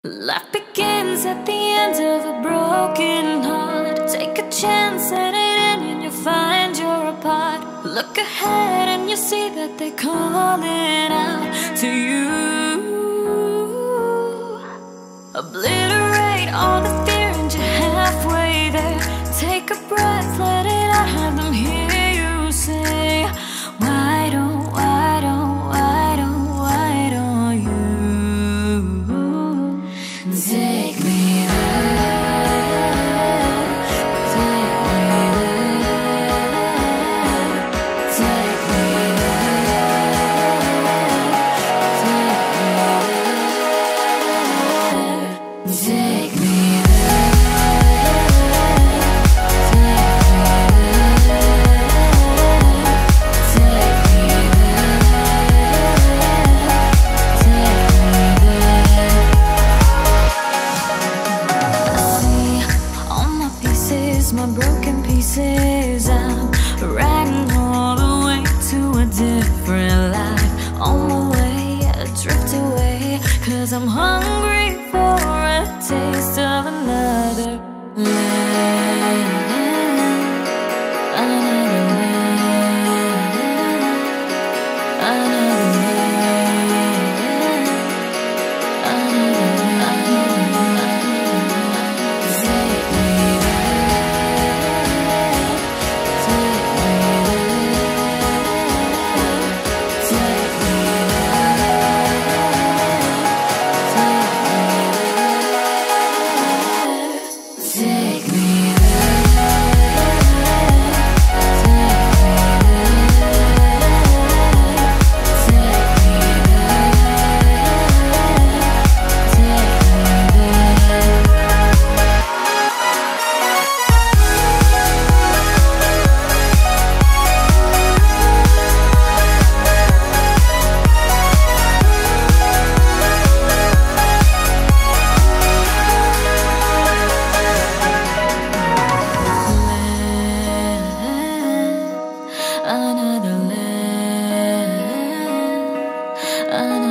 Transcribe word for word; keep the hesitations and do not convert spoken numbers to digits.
Life begins at the end of a broken heart. Take a chance at it and you'll find you're apart. Look ahead and you see that they're calling out to you. Obliterate all the fear and you're halfway there. Take a breath, let it out, have them hear you say, why don't, why don't, why don't, why don't you take me there, take me there, take me there, take me there, take me my broken pieces, I'm riding all the way to a different life. On my way, I drift away, cause I'm hungry for a taste of another land, another land, another land, another another land, another